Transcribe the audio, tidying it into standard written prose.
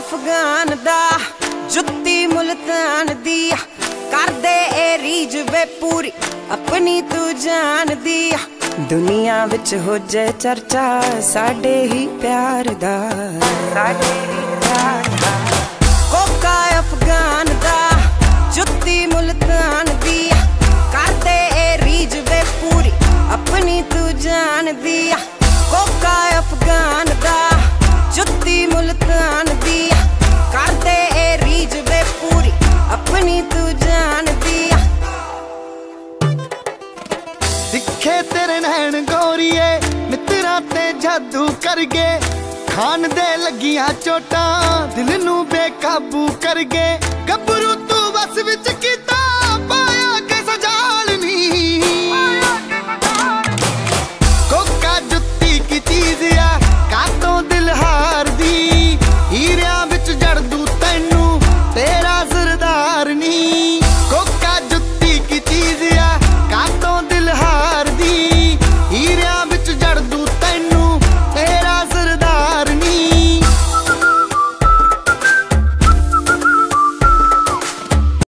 अफगान दा जुत्ती मुल्तान दी कर दे ए रीज वे पूरी अपनी तू जान दी दुनिया विच हो जाए चर्चा साडे ही प्यार दा कोका अफगान दा जुत्ती मुल्तान दी कर दे ए रीज वे पूरी अपनी तू जान दी कोका अफगान दा जुत्ती मुल्तान दी कर दे ए रीज वे पूरी अपनी तू जान दी दिखे तेरे नैन गोरीए मित्रा ते जादू कर गए खान दे लगियां चोटां दिल नू बेकाबू कर गए गबरू तू बस विच की